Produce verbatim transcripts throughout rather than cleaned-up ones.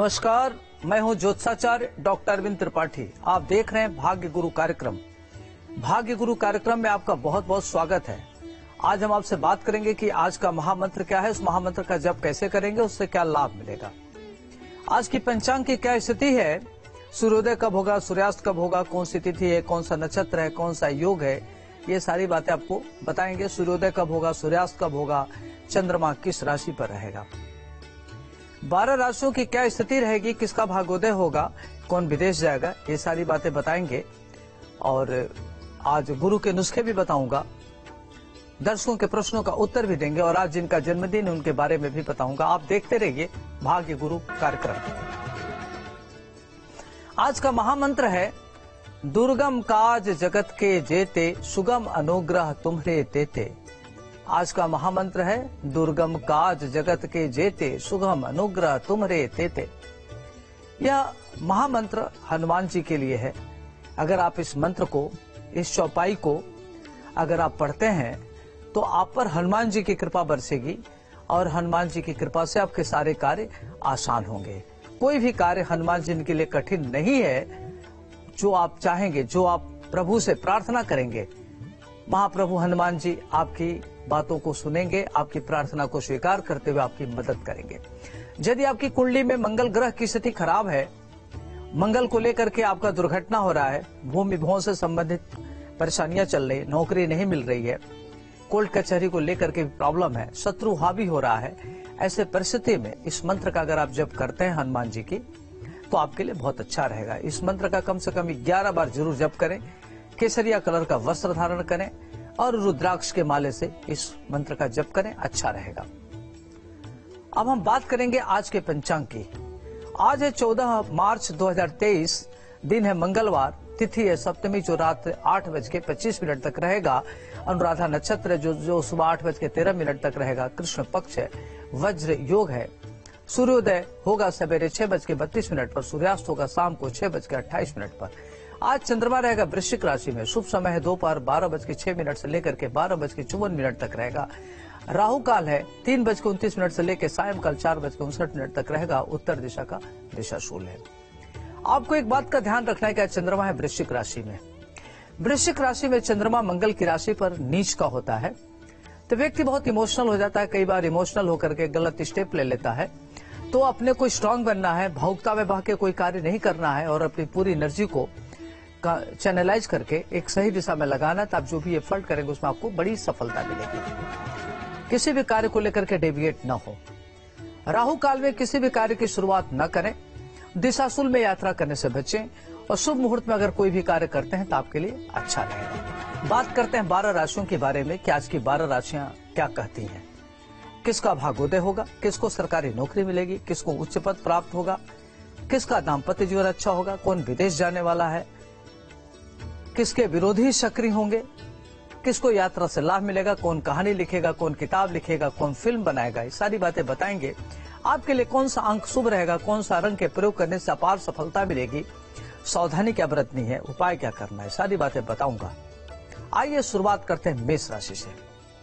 नमस्कार, मैं हूं ज्योतिषाचार्य डॉक्टर अरविंद त्रिपाठी। आप देख रहे हैं भाग्य गुरु कार्यक्रम। भाग्य गुरु कार्यक्रम में आपका बहुत बहुत स्वागत है। आज हम आपसे बात करेंगे कि आज का महामंत्र क्या है, उस महामंत्र का जप कैसे करेंगे, उससे क्या लाभ मिलेगा। आज की पंचांग की क्या स्थिति है, सूर्योदय कब होगा, सूर्यास्त कब होगा, कौन सी तिथि है, कौन सा नक्षत्र है, कौन सा योग है, ये सारी बातें आपको बताएंगे। सूर्योदय कब होगा, सूर्यास्त कब होगा, चंद्रमा किस राशि पर रहेगा, बारह राशियों की क्या स्थिति रहेगी, किसका भाग्योदय होगा, कौन विदेश जाएगा, ये सारी बातें बताएंगे। और आज गुरु के नुस्खे भी बताऊंगा, दर्शकों के प्रश्नों का उत्तर भी देंगे और आज जिनका जन्मदिन है उनके बारे में भी बताऊंगा। आप देखते रहिए भाग्य गुरु कार्यक्रम। आज का महामंत्र है दुर्गम काज जगत के जेते, सुगम अनुग्रह तुम्हरे देते। आज का महामंत्र है दुर्गम काज जगत के जेते, सुगम अनुग्रह तुम्हरे देते। यह महामंत्र हनुमान जी के लिए है। अगर आप इस मंत्र को, इस चौपाई को अगर आप पढ़ते हैं तो आप पर हनुमान जी की कृपा बरसेगी और हनुमान जी की कृपा से आपके सारे कार्य आसान होंगे। कोई भी कार्य हनुमान जी के लिए कठिन नहीं है। जो आप चाहेंगे, जो आप प्रभु से प्रार्थना करेंगे, महाप्रभु हनुमान जी आपकी बातों को सुनेंगे, आपकी प्रार्थना को स्वीकार करते हुए आपकी मदद करेंगे। यदि आपकी कुंडली में मंगल ग्रह की स्थिति खराब है, मंगल को लेकर के आपका दुर्घटना हो रहा है, भूमि भवन से संबंधित परेशानियां चल रही, नौकरी नहीं मिल रही है, कोर्ट कचहरी को लेकर के प्रॉब्लम है, शत्रु हावी हो रहा है, ऐसे परिस्थिति में इस मंत्र का अगर आप जप करते हैं हनुमान जी की, तो आपके लिए बहुत अच्छा रहेगा। इस मंत्र का कम से कम ग्यारह बार जरूर जप करें, केसरिया कलर का वस्त्र धारण करें और रुद्राक्ष के माले से इस मंत्र का जप करें, अच्छा रहेगा। अब हम बात करेंगे आज के पंचांग की। आज है चौदह मार्च दो हज़ार तेईस, दिन है मंगलवार, तिथि है सप्तमी जो रात आठ बज के पच्चीस मिनट तक रहेगा, अनुराधा नक्षत्र जो जो सुबह आठ बज के तेरह मिनट तक रहेगा, कृष्ण पक्ष है, वज्र योग है, सूर्योदय होगा सवेरे छह बज के बत्तीस मिनट पर, सूर्यास्त होगा शाम को छह बज के अट्ठाईस मिनट पर। आज चंद्रमा रहेगा वृश्चिक राशि में, शुभ समय है दोपहर बारह बज के छह मिनट से लेकर के बारह बज के चौवन मिनट तक रहेगा। राहु काल है तीन बज के उनतीस मिनट से लेकर सायंकाल चार बज के उनसठ मिनट तक रहेगा। उत्तर दिशा का दिशा शूल है। आपको एक बात का ध्यान रखना है कि चंद्रमा है वृश्चिक राशि में। वृश्चिक राशि में चंद्रमा मंगल की राशि पर नीच का होता है, तो व्यक्ति बहुत इमोशनल हो जाता है, कई बार इमोशनल होकर के गलत स्टेप ले लेता है। तो अपने को स्ट्रांग बनना है, भावुकता में बह के कोई कार्य नहीं करना है और अपनी पूरी एनर्जी को चैनलाइज करके एक सही दिशा में लगाना, तब जो भी एफर्ट करेंगे उसमें आपको बड़ी सफलता मिलेगी। किसी भी कार्य को लेकर के डेविएट न हो। राहु काल में किसी भी कार्य की शुरुआत न करें, दिशाशूल में यात्रा करने से बचें और शुभ मुहूर्त में अगर कोई भी कार्य करते हैं तो आपके लिए अच्छा रहेगा। बात करते हैं बारह राशियों के बारे में कि आज की बारह राशियां क्या कहती हैं। किसका भाग्योदय होगा, किसको सरकारी नौकरी मिलेगी, किसको उच्च पद प्राप्त होगा, किसका दाम्पत्य जीवन अच्छा होगा, कौन विदेश जाने वाला है, किसके विरोधी सक्रिय होंगे, किसको यात्रा से लाभ मिलेगा, कौन कहानी लिखेगा, कौन किताब लिखेगा, कौन फिल्म बनाएगा, ये सारी बातें बताएंगे। आपके लिए कौन सा अंक शुभ रहेगा, कौन सा रंग के प्रयोग करने से अपार सफलता मिलेगी, सावधानी क्या बरतनी है, उपाय क्या करना है, सारी बातें बताऊंगा। आइए शुरुआत करते हैं मेष राशि से।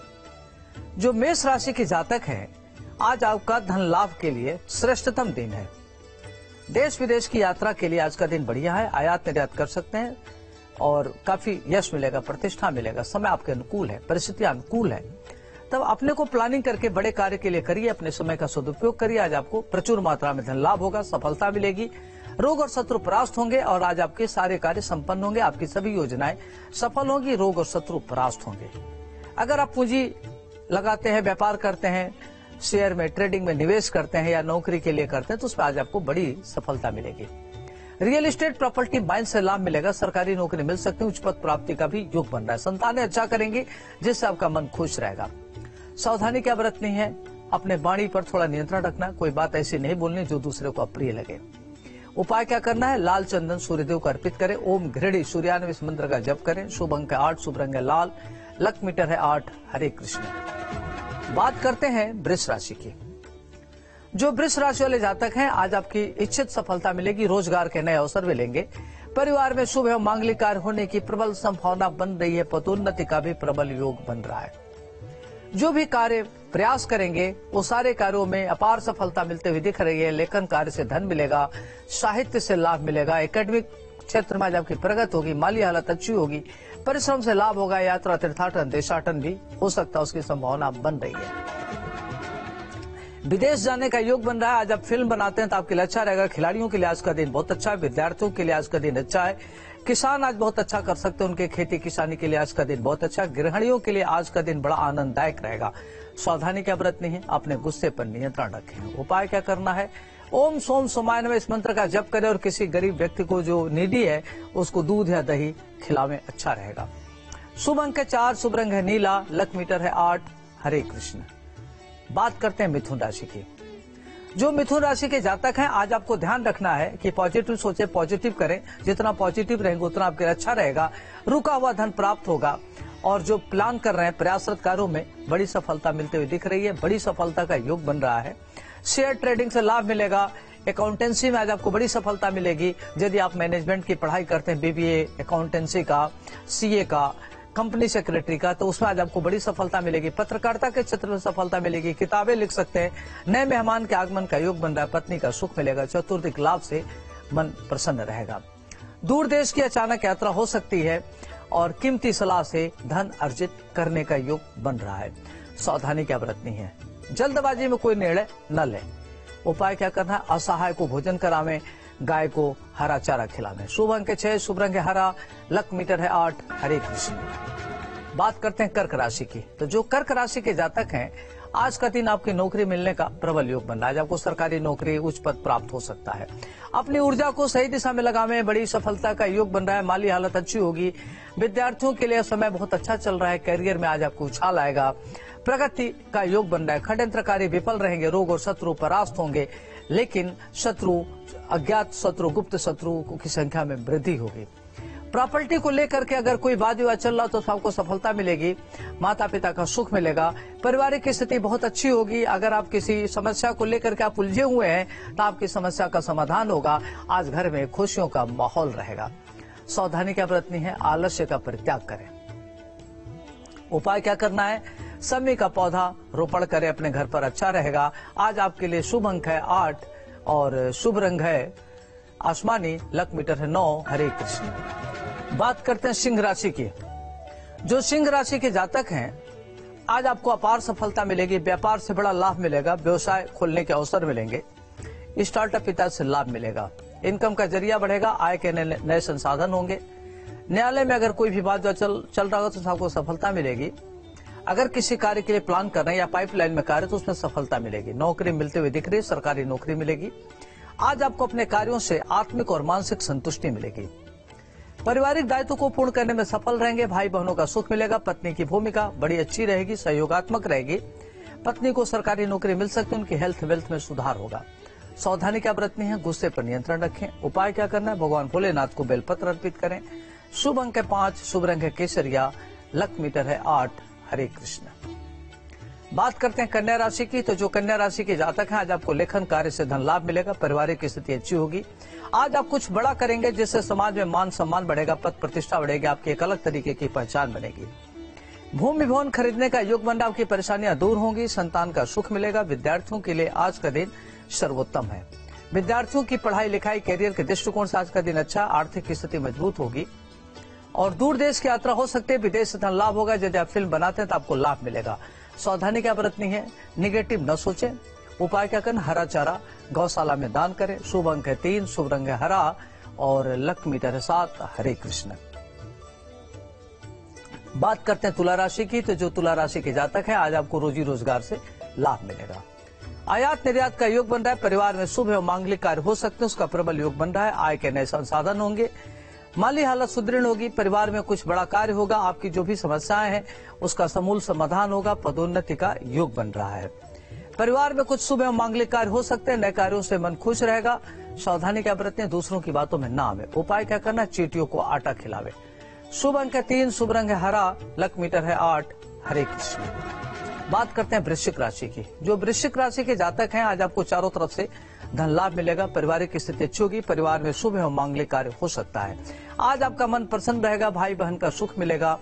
जो मेष राशि के जातक हैं, आज आपका धन लाभ के लिए श्रेष्ठतम दिन है। देश विदेश की यात्रा के लिए आज का दिन बढ़िया है, आयात निर्यात कर सकते हैं और काफी यश मिलेगा, प्रतिष्ठा मिलेगा। समय आपके अनुकूल है, परिस्थितियां अनुकूल है, तब अपने को प्लानिंग करके बड़े कार्य के लिए करिए, अपने समय का सदुपयोग करिए। आज आपको प्रचुर मात्रा में धन लाभ होगा, सफलता मिलेगी, रोग और शत्रु परास्त होंगे और आज आपके सारे कार्य संपन्न होंगे, आपकी सभी योजनाएं सफल होंगी, रोग और शत्रु परास्त होंगे। अगर आप पूंजी लगाते हैं, व्यापार करते हैं, शेयर में, ट्रेडिंग में निवेश करते हैं या नौकरी के लिए करते हैं तो उसमें आज आपको बड़ी सफलता मिलेगी। रियल एस्टेट प्रॉपर्टी माइन से लाभ मिलेगा, सरकारी नौकरी मिल सकती है, उच्च पद प्राप्ति का भी योग बन रहा है। संतानें अच्छा करेंगी जिससे आपका मन खुश रहेगा। सावधानी क्या बरतनी है, अपने वाणी पर थोड़ा नियंत्रण रखना, कोई बात ऐसी नहीं बोलनी जो दूसरे को अप्रिय लगे। उपाय क्या करना है, लाल चंदन सूर्यदेव को अर्पित करें, ओम घृणी सूर्यान्वय इस मंत्र का जप करें। शुभ अंक है आठ, शुभ रंग है लाल, लक मीटर है आठ। हरे कृष्ण। बात करते हैं वृष राशि की। जो वृष राशि वाले जातक हैं, आज आपकी इच्छित सफलता मिलेगी, रोजगार के नए अवसर मिलेंगे, परिवार में शुभ एवं मांगलिक कार्य होने की प्रबल संभावना बन रही है, पदोन्नति का भी प्रबल योग बन रहा है। जो भी कार्य प्रयास करेंगे वो सारे कार्यों में अपार सफलता मिलते हुए दिख रही है। लेखन कार्य से धन मिलेगा, साहित्य से लाभ मिलेगा, एकेडमिक क्षेत्र में आज आपकी प्रगति होगी, माली हालत अच्छी होगी, परिश्रम से लाभ होगा, यात्रा तीर्थाटन देशाटन भी हो सकता है, उसकी संभावना बन रही है। विदेश जाने का योग बन रहा है। आज आप फिल्म बनाते हैं तो आपके लिए अच्छा रहेगा। खिलाड़ियों के लिए आज का दिन बहुत अच्छा है, विद्यार्थियों के लिए आज का दिन अच्छा है, किसान आज बहुत अच्छा कर सकते हैं, उनके खेती किसानी के लिए आज का दिन बहुत अच्छा है, गृहिणियों के लिए आज का दिन बड़ा आनंददायक रहेगा। सावधानी क्या बरतनी है, अपने गुस्से पर नियंत्रण रखें। उपाय क्या करना है, ओम सोम सोमाय नमः इस मंत्र का जप करें और किसी गरीब व्यक्ति को जो नीडी है उसको दूध या दही खिलावें, अच्छा रहेगा। शुभ अंक है चार, शुभ रंग है नीला, लक मीटर है आठ। हरे कृष्ण। बात करते हैं मिथुन राशि की। जो मिथुन राशि के जातक हैं, आज आपको ध्यान रखना है कि पॉजिटिव सोचे, पॉजिटिव करें। जितना पॉजिटिव रहेंगे उतना आपके लिए अच्छा रहेगा। रुका हुआ धन प्राप्त होगा और जो प्लान कर रहे हैं प्रयासरत कार्यों में बड़ी सफलता मिलते हुए दिख रही है। बड़ी सफलता का योग बन रहा है। शेयर ट्रेडिंग से लाभ मिलेगा। अकाउंटेंसी में आज आपको बड़ी सफलता मिलेगी। यदि आप मैनेजमेंट की पढ़ाई करते हैं, बीबीए, अकाउंटेंसी का, सीए का, कंपनी सेक्रेटरी का, तो उसमें आज आपको बड़ी सफलता मिलेगी। पत्रकारिता के क्षेत्र में सफलता मिलेगी। किताबें लिख सकते हैं। नए मेहमान के आगमन का योग बन रहा है। पत्नी का सुख मिलेगा। चतुर्दिक लाभ से मन प्रसन्न रहेगा। दूर देश की अचानक यात्रा हो सकती है और कीमती सलाह से धन अर्जित करने का योग बन रहा है। सावधानी क्या बरतनी है, जल्दबाजी में कोई निर्णय न ले। उपाय क्या करना है, असहाय को भोजन करावें, गाय को हरा चारा खिलावें। शुभ अंक है छह, शुभ रंग है हरा, लक मीटर है आठ। हरे कृष्ण। बात करते हैं कर्क राशि की। तो जो कर्क राशि के जातक हैं, आज का दिन आपकी नौकरी मिलने का प्रबल योग बन रहा है। आपको सरकारी नौकरी, उच्च पद प्राप्त हो सकता है। अपनी ऊर्जा को सही दिशा में लगावें, बड़ी सफलता का योग बन रहा है। माली हालत अच्छी होगी। विद्यार्थियों के लिए समय बहुत अच्छा चल रहा है। करियर में आज आपको उछाल आएगा। प्रगति का योग बन रहा है। षड्यंत्रकारी विफल रहेंगे। रोग और शत्रु परास्त होंगे, लेकिन शत्रु, अज्ञात शत्रु, गुप्त शत्रु की संख्या में वृद्धि होगी। प्रॉपर्टी को लेकर के अगर कोई वाद विवाद चल रहा तो आपको सफलता मिलेगी। माता पिता का सुख मिलेगा। पारिवारिक की स्थिति बहुत अच्छी होगी। अगर आप किसी समस्या को लेकर के आप उलझे हुए हैं तो आपकी समस्या का समाधान होगा। आज घर में खुशियों का माहौल रहेगा। सावधानी क्या बरतनी है, आलस्य का परित्याग करें। उपाय क्या करना है, समी का पौधा रोपण करें अपने घर पर, अच्छा रहेगा। आज आपके लिए शुभ अंक है आठ और शुभ रंग है आसमानी, लक मीटर है नौ। हरे कृष्ण। बात करते हैं सिंह राशि की। जो सिंह राशि के जातक हैं, आज आपको अपार सफलता मिलेगी। व्यापार से बड़ा लाभ मिलेगा। व्यवसाय खोलने के अवसर मिलेंगे। स्टार्टअप पिता से लाभ मिलेगा। इनकम का जरिया बढ़ेगा। आय के नए संसाधन होंगे। न्यायालय में अगर कोई भी बात जो चल चल रहा हो तो आपको सफलता मिलेगी। अगर किसी कार्य के लिए प्लान कर रहे हैं या पाइपलाइन में कार्य, तो उसमें सफलता मिलेगी। नौकरी मिलते हुए दिख रही है। सरकारी नौकरी मिलेगी। आज आपको अपने कार्यों से आत्मिक और मानसिक संतुष्टि मिलेगी। पारिवारिक दायित्व को पूर्ण करने में सफल रहेंगे। भाई बहनों का सुख मिलेगा। पत्नी की भूमिका बड़ी अच्छी रहेगी, सहयोगात्मक रहेगी। पत्नी को सरकारी नौकरी मिल सकती है। उनकी हेल्थ वेल्थ में सुधार होगा। सावधानी क्या बरतनी है, गुस्से पर नियंत्रण रखें। उपाय क्या करना है, भगवान भोलेनाथ को बेलपत्र अर्पित करें। शुभ अंक है पांच, शुभ रंग है केसरिया, लक मीटर है आठ। हरे कृष्ण। बात करते हैं कन्या राशि की। तो जो कन्या राशि के जातक हैं, आज आपको लेखन कार्य से धन लाभ मिलेगा। पारिवारिक स्थिति अच्छी होगी। आज आप कुछ बड़ा करेंगे जिससे समाज में मान सम्मान बढ़ेगा, पद प्रतिष्ठा बढ़ेगी, आपकी एक अलग तरीके की पहचान बनेगी। भूमि भवन खरीदने का योग बन रहा, आपकी परेशानियां दूर होंगी। संतान का सुख मिलेगा। विद्यार्थियों के लिए आज का दिन सर्वोत्तम है। विद्यार्थियों की पढ़ाई लिखाई, कैरियर के दृष्टिकोण से आज का दिन अच्छा। आर्थिक स्थिति मजबूत होगी और दूर देश की यात्रा हो सकती है। विदेश से धन लाभ होगा। यदि आप फिल्म बनाते हैं तो आपको लाभ मिलेगा। सावधानी क्या बरतनी है, निगेटिव न सोचें। उपाय क्या करना, हरा चारा गौशाला में दान करें। शुभ अंक है तीन, शुभ रंग है हरा और लक मीटर है सात। हरे कृष्ण। बात करते हैं तुला राशि की। तो जो तुला राशि के जातक हैं, आज आपको रोजी रोजगार से लाभ मिलेगा। आयात निर्यात का योग बन रहा है। परिवार में शुभ एवं मांगलिक कार्य हो सकते हैं, उसका प्रबल योग बन रहा है। आय के नए संसाधन होंगे। माली हालत सुदृढ़ होगी। परिवार में कुछ बड़ा कार्य होगा। आपकी जो भी समस्याएं हैं उसका समूल समाधान होगा। पदोन्नति का योग बन रहा है। परिवार में कुछ शुभ एवं मांगलिक कार्य हो सकते हैं। नए कार्यों से मन खुश रहेगा। सावधानी क्या बरतें, दूसरों की बातों में ना आवे। उपाय क्या करना, चींटियों को आटा खिलावे। शुभ अंक है तीन, शुभ रंग है हरा, लक मीटर है आठ। हरे कृष्ण। बात करते हैं वृश्चिक राशि की। जो वृश्चिक राशि के जातक हैं, आज आपको चारों तरफ से धन लाभ मिलेगा। पारिवारिक स्थिति अच्छी होगी। परिवार में शुभ एवं मांगलिक कार्य हो सकता है। आज आपका मन प्रसन्न रहेगा। भाई बहन का सुख मिलेगा।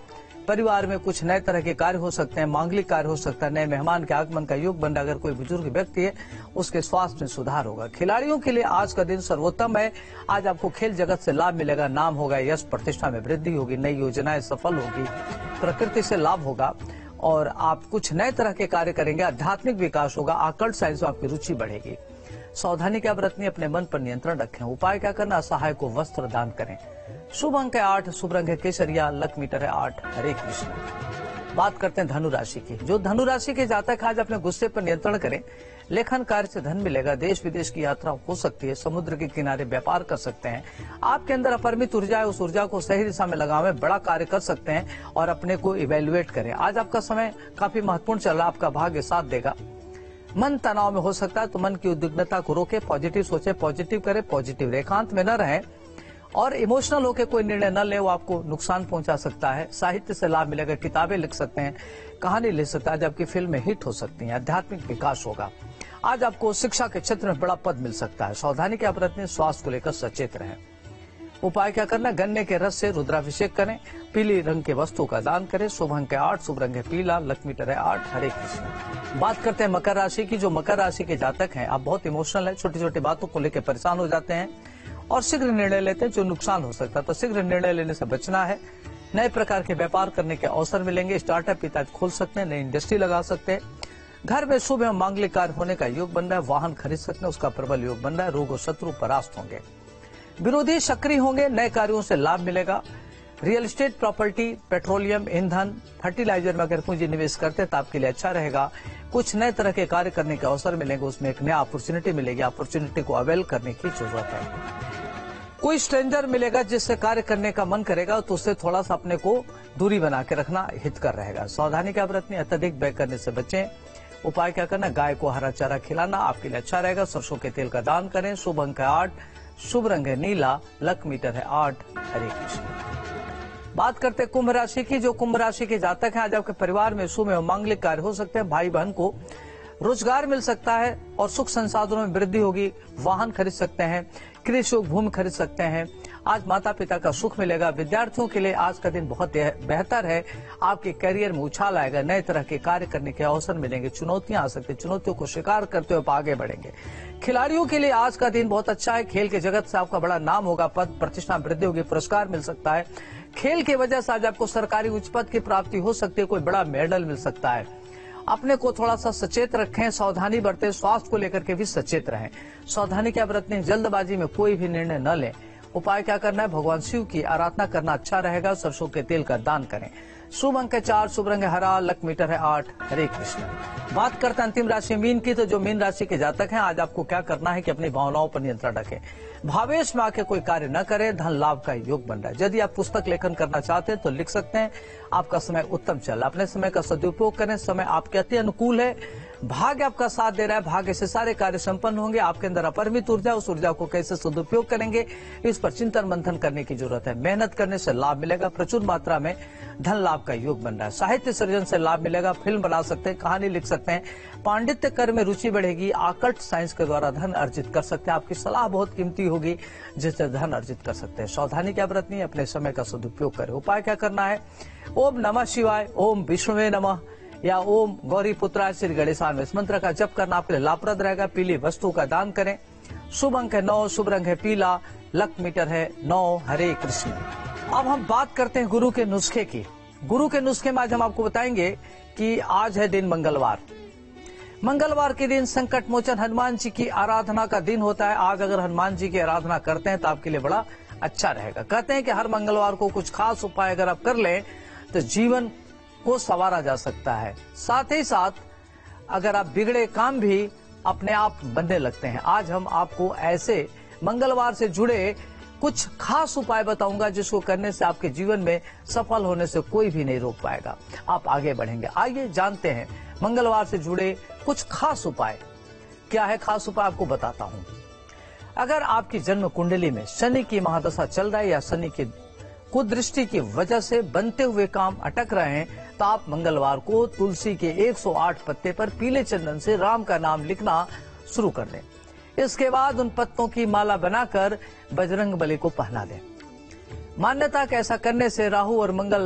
परिवार में कुछ नए तरह के कार्य हो सकते हैं, मांगलिक कार्य हो सकता है, नए मेहमान के आगमन का योग बन रहा है। अगर कोई बुजुर्ग व्यक्ति है उसके स्वास्थ्य में सुधार होगा। खिलाड़ियों के लिए आज का दिन सर्वोत्तम है। आज आपको खेल जगत से लाभ मिलेगा, नाम होगा, यश प्रतिष्ठा में वृद्धि होगी, नई योजनाएं सफल होगी, प्रकृति से लाभ होगा और आप कुछ नए तरह के कार्य करेंगे। आध्यात्मिक विकास होगा, आकर्ट साइंस में आपकी रुचि बढ़ेगी। सावधानी क्या बरतनी, अपने मन पर नियंत्रण रखें। उपाय क्या करना, असहाय को वस्त्र दान करें। शुभ अंक है आठ, शुभ रंग है केसरिया, लक मीटर है आठ। हरे कृष्ण। बात करते हैं धनु राशि की। जो धनु राशि के जातक आज अपने गुस्से पर नियंत्रण करें। लेखन कार्य से धन मिलेगा, देश विदेश की यात्रा हो सकती है, समुद्र के किनारे व्यापार कर सकते हैं। आपके अंदर अपरिमित ऊर्जा है, उस ऊर्जा को सही दिशा में लगावें, बड़ा कार्य कर सकते हैं और अपने को इवेल्युएट करें। आज आपका समय काफी महत्वपूर्ण चल रहा है, आपका भाग्य साथ देगा। मन तनाव में हो सकता है तो मन की उद्विग्नता को रोके, पॉजिटिव सोचे, पॉजिटिव करे, पॉजिटिव एकांत में न रहें और इमोशनल होकर कोई निर्णय न ले, वो आपको नुकसान पहुंचा सकता है। साहित्य से लाभ मिलेगा, किताबें लिख सकते हैं, कहानी लिख सकता है, जबकि फिल्में हिट हो सकती हैं। आध्यात्मिक विकास होगा। आज आपको शिक्षा के क्षेत्र में बड़ा पद मिल सकता है। सावधानी क्या बरतनी, स्वास्थ्य को लेकर सचेत रहें। उपाय क्या करना, गन्ने के रस से रुद्राभिषेक करें, पीली रंग के वस्तु का दान करें। शुभ अंक है आठ, शुभ रंग है पीला, लक मीटर है आठ। हरे कृष्ण। बात करते हैं मकर राशि की। जो मकर राशि के जातक हैं, आप बहुत इमोशनल है, छोटी छोटी बातों को लेकर परेशान हो जाते हैं और शीघ्र निर्णय लेते हैं जो नुकसान हो सकता है, तो शीघ्र निर्णय लेने से बचना है। नए प्रकार के व्यापार करने के अवसर मिलेंगे, स्टार्टअप पिता खोल सकते हैं, नई इंडस्ट्री लगा सकते हैं। घर में शुभ एवं मांगलिक कार्य होने का योग बन रहा है, वाहन खरीद सकते हैं, उसका प्रबल योग बन रहा है। रोग और शत्रु परास्त होंगे, विरोधी सक्रिय होंगे, नए कार्यों से लाभ मिलेगा। रियल एस्टेट, प्रॉपर्टी, पेट्रोलियम, ईंधन, फर्टिलाइजर में अगर पूंजी निवेश करते हैं तो आपके लिए अच्छा रहेगा। कुछ नए तरह के कार्य करने के अवसर मिलेंगे, उसमें एक नया अपॉर्चुनिटी मिलेगी, अपॉर्चुनिटी को अवेल करने की जरूरत है। कोई स्ट्रेंजर मिलेगा जिससे कार्य करने का मन करेगा तो उससे थोड़ा सा अपने को दूरी बना के रखना हितकर रहेगा। सावधानी क्या बरतनी, अत्यधिक व्यय करने से बचें। उपाय क्या करना, गाय को हरा चारा खिलाना आपके लिए अच्छा रहेगा। सरसों के तेल का दान करें। शुभ अंक है आठ, शुभ रंग है नीला, लक मीटर है आठ। हरे कृष्ण। बात करते हैं कुंभ राशि की। जो कुंभ राशि के जातक हैं, आज आपके परिवार में शुभ एवं मांगलिक कार्य हो सकते हैं। भाई बहन को रोजगार मिल सकता है और सुख संसाधनों में वृद्धि होगी। वाहन खरीद सकते हैं, कृषि भूमि खरीद सकते हैं। आज माता पिता का सुख मिलेगा। विद्यार्थियों के लिए आज का दिन बहुत बेहतर है, आपके करियर में उछाल आएगा, नए तरह के कार्य करने के अवसर मिलेंगे। चुनौतियां आ सकती हैं, चुनौतियों को स्वीकार करते हुए आगे बढ़ेंगे। खिलाड़ियों के लिए आज का दिन बहुत अच्छा है। खेल के जगत से आपका बड़ा नाम होगा, पद प्रतिष्ठा वृद्धि होगी, पुरस्कार मिल सकता है। खेल की वजह से आज आपको सरकारी उच्च पद की प्राप्ति हो सकती है, कोई बड़ा मेडल मिल सकता है। अपने को थोड़ा सा सचेत रखें, सावधानी बरतें, स्वास्थ्य को लेकर के भी सचेत रहें। सावधानी क्या बरतनी, जल्दबाजी में कोई भी निर्णय न लें। उपाय क्या करना है, भगवान शिव की आराधना करना अच्छा रहेगा। सरसों के तेल का दान करें। शुभ अंक है चार, शुभ रंग है हरा, लक मीटर है आठ। हरे कृष्ण। बात करते हैं अंतिम राशि मीन की। तो जो मीन राशि के जातक हैं, आज आपको क्या करना है कि अपनी भावनाओं पर नियंत्रण रखें, भावेश में आके कोई कार्य न करें। धन लाभ का योग बन रहा है। यदि आप पुस्तक लेखन करना चाहते हैं तो लिख सकते हैं। आपका समय उत्तम चल रहा है, अपने समय का सदुपयोग करें। समय आपके अति अनुकूल है, भाग्य आपका साथ दे रहा है, भाग्य से सारे कार्य संपन्न होंगे। आपके अंदर अपरिमित ऊर्जा, उस ऊर्जा को कैसे सदुपयोग करेंगे इस पर चिंतन मंथन करने की जरूरत है। मेहनत करने से लाभ मिलेगा, प्रचुर मात्रा में धन लाभ का योग बन रहा है। साहित्य सृजन से लाभ मिलेगा, फिल्म बना सकते हैं, कहानी लिख सकते हैं। पांडित्य कर्म में रुचि बढ़ेगी, आकर्ट साइंस के द्वारा धन अर्जित कर सकते हैं। आपकी सलाह बहुत कीमती होगी जिससे धन अर्जित कर सकते हैं। सावधानी क्या बरतनी है, अपने समय का सदुपयोग करें। उपाय क्या करना है, ओम नमः शिवाय, ओम विष्णुवे नमः या ओम गौरी पुत्राय श्री गणेशाय, इस मंत्र का जप करना आपके लिए लाभप्रद रहेगा। पीली वस्तु का दान करें। शुभ अंक है नौ, शुभ रंग है पीला, लक मीटर है नौ। हरे कृष्ण। अब हम बात करते हैं गुरु के नुस्खे की। गुरु के नुस्खे में आज हम आपको बताएंगे कि आज है दिन मंगलवार। मंगलवार के दिन संकट मोचन हनुमान जी की आराधना का दिन होता है। आज अगर हनुमान जी की आराधना करते हैं तो आपके लिए बड़ा अच्छा रहेगा। कहते हैं कि हर मंगलवार को कुछ खास उपाय अगर आप कर लें तो जीवन को संवारा जा सकता है। साथ ही साथ अगर आप बिगड़े काम भी अपने आप बनने लगते हैं। आज हम आपको ऐसे मंगलवार से जुड़े कुछ खास उपाय बताऊंगा जिसको करने से आपके जीवन में सफल होने से कोई भी नहीं रोक पाएगा, आप आगे बढ़ेंगे। आइए जानते हैं मंगलवार से जुड़े कुछ खास उपाय। क्या है खास उपाय, आपको बताता हूं। अगर आपकी जन्म कुंडली में शनि की महादशा चल रहा है या शनि की कुदृष्टि की वजह से बनते हुए काम अटक रहे हैं तो आप मंगलवार को तुलसी के एक सौ आठ पत्ते पर पीले चंदन से राम का नाम लिखना शुरू कर दें। इसके बाद उन पत्तों की माला बनाकर बजरंग बली को पहना दें। मान्यता कि ऐसा करने से राहु और मंगल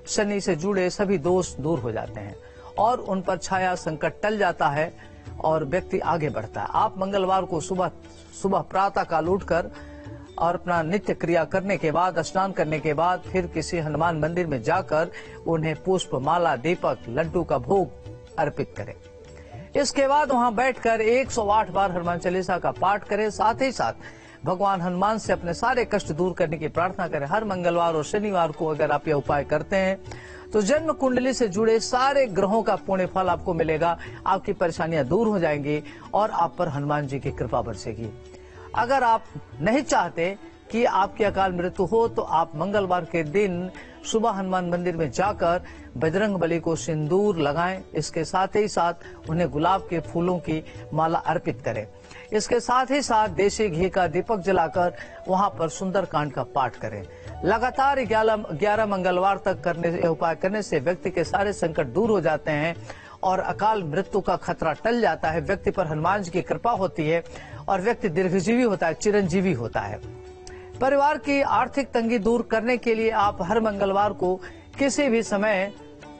शनि से जुड़े सभी दोष दूर हो जाते हैं और उन पर छाया संकट टल जाता है और व्यक्ति आगे बढ़ता है। आप मंगलवार को सुबह सुबह प्रातः काल उठकर और अपना नित्य क्रिया करने के बाद, स्नान करने के बाद फिर किसी हनुमान मंदिर में जाकर उन्हें पुष्प, माला, दीपक, लड्डू का भोग अर्पित करें। इसके बाद वहां बैठकर एक सौ आठ बार हनुमान चालीसा का पाठ करें। साथ ही साथ भगवान हनुमान से अपने सारे कष्ट दूर करने की प्रार्थना करें। हर मंगलवार और शनिवार को अगर आप यह उपाय करते हैं तो जन्म कुंडली से जुड़े सारे ग्रहों का पुण्य फल आपको मिलेगा। आपकी परेशानियां दूर हो जाएंगी और आप पर हनुमान जी की कृपा बरसेगी। अगर आप नहीं चाहते कि आपकी अकाल मृत्यु हो तो आप मंगलवार के दिन सुबह हनुमान मंदिर में जाकर बजरंग बली को सिंदूर लगाएं। इसके साथ ही साथ उन्हें गुलाब के फूलों की माला अर्पित करें। इसके साथ ही साथ देशी घी का दीपक जलाकर वहां पर सुंदर कांड का पाठ करें। लगातार ग्यारह मंगलवार तक करने उपाय करने से व्यक्ति के सारे संकट दूर हो जाते हैं और अकाल मृत्यु का खतरा टल जाता है। व्यक्ति पर हनुमान जी की कृपा होती है और व्यक्ति दीर्घजीवी होता है, चिरंजीवी होता है। परिवार की आर्थिक तंगी दूर करने के लिए आप हर मंगलवार को किसी भी समय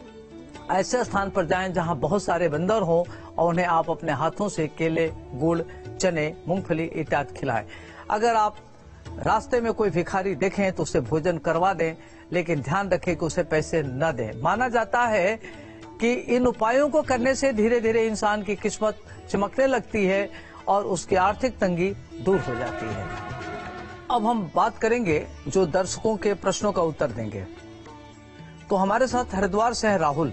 ऐसे स्थान पर जाएं जहां बहुत सारे बंदर हों और उन्हें आप अपने हाथों से केले, गुड़, चने, मूंगफली इत्यादि खिलाएं। अगर आप रास्ते में कोई भिखारी देखें तो उसे भोजन करवा दें, लेकिन ध्यान रखें कि उसे पैसे न दें। माना जाता है कि इन उपायों को करने से धीरे धीरे इंसान की किस्मत चमकने लगती है और उसकी आर्थिक तंगी दूर हो जाती है। अब हम बात करेंगे जो दर्शकों के प्रश्नों का उत्तर देंगे। तो हमारे साथ हरिद्वार से है राहुल।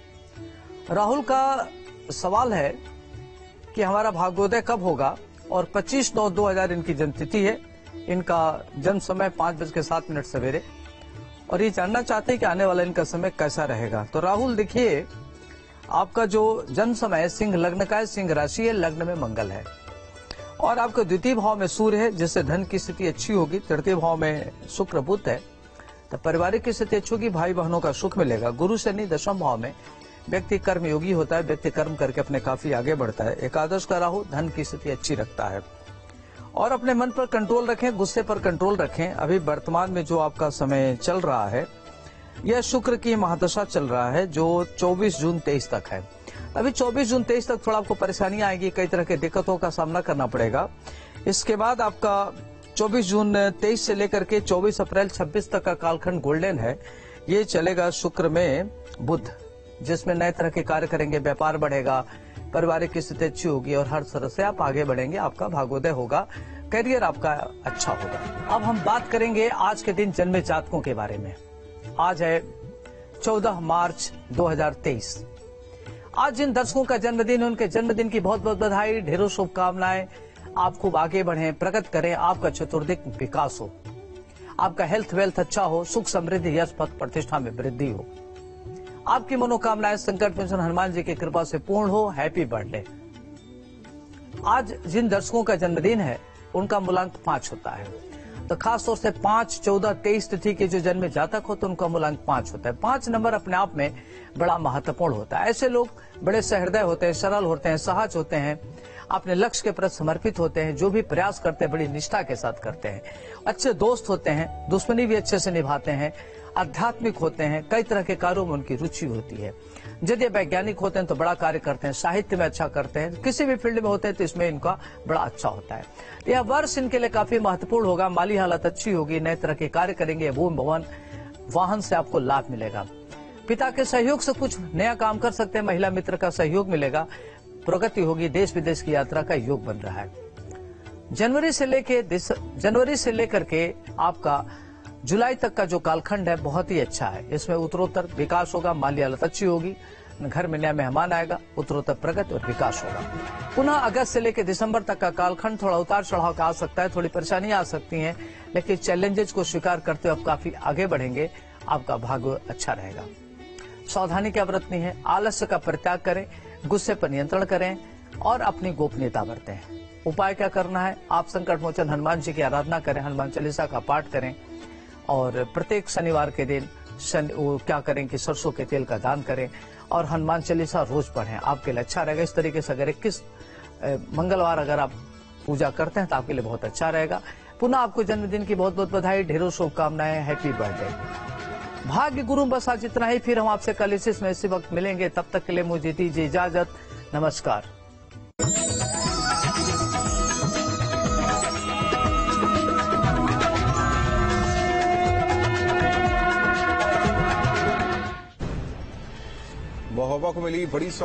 राहुल का सवाल है कि हमारा भाग्योदय कब होगा और पच्चीस नौ दो हजार इनकी जन्मतिथि है। इनका जन्म समय पांच बज के सात मिनट सवेरे और ये जानना चाहते हैं कि आने वाला इनका समय कैसा रहेगा। तो राहुल देखिए, आपका जो जन्म समय सिंह लग्न का है, सिंह राशि है, लग्न में मंगल है और आपका द्वितीय भाव में सूर्य है जिससे धन की स्थिति अच्छी होगी। तृतीय भाव में शुक्र बुध है तो पारिवारिक की स्थिति अच्छी होगी, भाई बहनों का सुख मिलेगा। गुरु शनि दशम भाव में व्यक्ति कर्म योगी होता है, व्यक्ति कर्म करके अपने काफी आगे बढ़ता है। एकादश का राहु धन की स्थिति अच्छी रखता है और अपने मन पर कंट्रोल रखें, गुस्से पर कंट्रोल रखें। अभी वर्तमान में जो आपका समय चल रहा है यह शुक्र की महादशा चल रहा है जो चौबीस जून तेईस तक है। अभी चौबीस जून तेईस तक थोड़ा आपको परेशानियां आएगी, कई तरह की दिक्कतों का सामना करना पड़ेगा। इसके बाद आपका चौबीस जून तेईस से लेकर के चौबीस अप्रैल छब्बीस तक का कालखंड गोल्डन है। ये चलेगा शुक्र में बुध, जिसमें नए तरह के कार्य करेंगे, व्यापार बढ़ेगा, पारिवारिक की स्थिति अच्छी होगी और हर तरह से आप आगे बढ़ेंगे। आपका भाग्योदय होगा, करियर आपका अच्छा होगा। अब हम बात करेंगे आज के दिन जन्मे जातकों के बारे में। आज है चौदह मार्च दो हजार तेईस। आज जिन दर्शकों का जन्मदिन, उनके जन्मदिन की बहुत बहुत बधाई, ढेरों शुभकामनाएं। आप खूब आगे बढ़ें, प्रगति करें, आपका चतुर्दिक विकास हो, आपका हेल्थ वेल्थ अच्छा हो, सुख समृद्धि, यश पद प्रतिष्ठा में वृद्धि हो, आपकी मनोकामनाएं संकट मोचन हनुमान जी की कृपा से पूर्ण हो। Happy birthday. आज जिन दर्शकों का जन्मदिन है उनका मूलांक पांच होता है, तो खास तौर से पांच, चौदह, तेईस तिथि के जो जन्म जातक हो तो उनका मूलांक पांच होता है। पांच नंबर अपने आप में बड़ा महत्वपूर्ण होता है। ऐसे लोग बड़े सहृदय होते हैं, सरल होते हैं, सहज होते हैं, अपने लक्ष्य के प्रति समर्पित होते हैं, जो भी प्रयास करते हैं बड़ी निष्ठा के साथ करते हैं, अच्छे दोस्त होते हैं, दुश्मनी भी अच्छे से निभाते हैं, आध्यात्मिक होते हैं, कई तरह के कार्यों में उनकी रुचि होती है। यदि वैज्ञानिक होते हैं तो बड़ा कार्य करते हैं, साहित्य में अच्छा करते हैं, किसी भी फील्ड में होते हैं तो इसमें इनका बड़ा अच्छा होता है। यह वर्ष इनके लिए काफी महत्वपूर्ण होगा, माली हालत अच्छी होगी, नए तरह के कार्य करेंगे, भूमि भवन वाहन से आपको लाभ मिलेगा। पिता के सहयोग से कुछ नया काम कर सकते हैं, महिला मित्र का सहयोग मिलेगा, प्रगति होगी, देश विदेश की यात्रा का योग बन रहा है। जनवरी से लेके जनवरी से लेकर के आपका जुलाई तक का जो कालखंड है बहुत ही अच्छा है। इसमें उत्तरोत्तर विकास होगा, माली हालत अच्छी होगी, घर में नया मेहमान आएगा, उत्तरोत्तर प्रगति और विकास होगा। पुनः अगस्त से लेकर दिसंबर तक का कालखंड थोड़ा उतार चढ़ाव का आ सकता है, थोड़ी परेशानियां आ सकती हैं, लेकिन चैलेंजेस को स्वीकार करते हुए आप काफी आगे बढ़ेंगे, आपका भाग्य अच्छा रहेगा। सावधानी क्या बरतनी है, आलस्य का परित्याग करें, गुस्से पर नियंत्रण करें और अपनी गोपनीयता बरतें। उपाय क्या करना है, आप संकट मोचन हनुमान जी की आराधना करें, हनुमान चालीसा का पाठ करें और प्रत्येक शनिवार के दिन शनि वो क्या करें कि सरसों के तेल का दान करें और हनुमान चालीसा रोज पढ़ें, आपके लिए अच्छा रहेगा। इस तरीके से अगर इक्कीस मंगलवार अगर आप पूजा करते हैं तो आपके लिए बहुत अच्छा रहेगा। पुनः आपको जन्मदिन की बहुत बहुत बधाई, ढेरों शुभकामनाएं, हैप्पी बर्थडे। भाग्य गुरु बस आज इतना ही। फिर हम आपसे कल इसी समय इसी वक्त मिलेंगे। तब तक के लिए मुझे दीजिए इजाजत। नमस्कार। महोबा को मिली बड़ी